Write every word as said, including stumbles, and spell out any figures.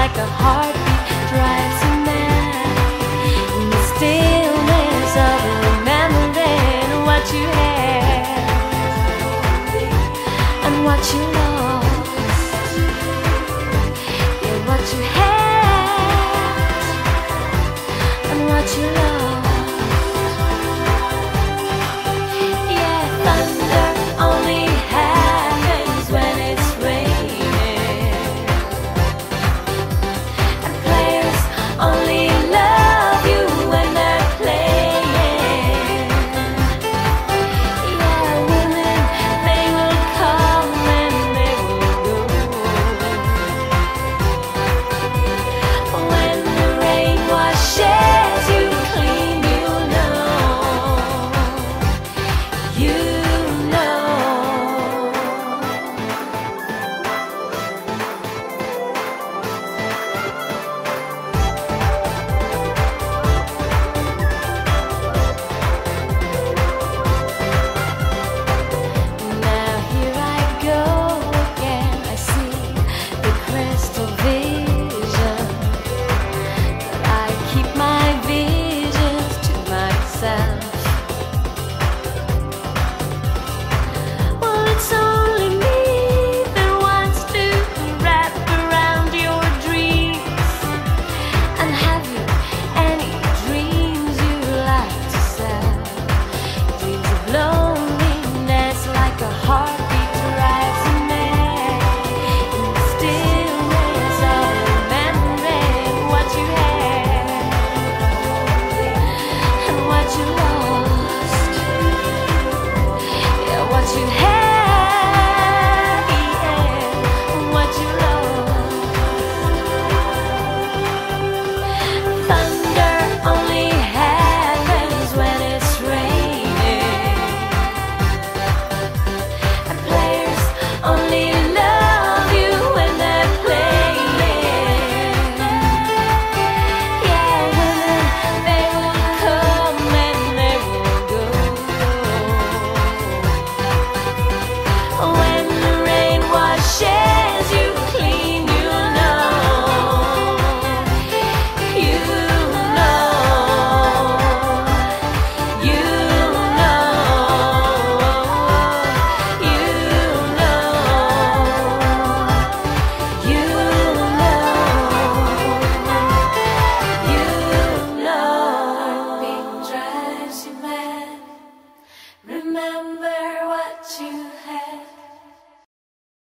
like a heartbeat drives you mad. In the stillness of remembering what you had and what you lost. Yeah, what you had and what you lost. Yeah, thunder only happens when it's raining, and players only love you when they're playing. Yeah, women, they will come and they will go. When the rain washes you clean, you know, you know. Now here I go again. I see the crystal vision, but I keep my visions to myself.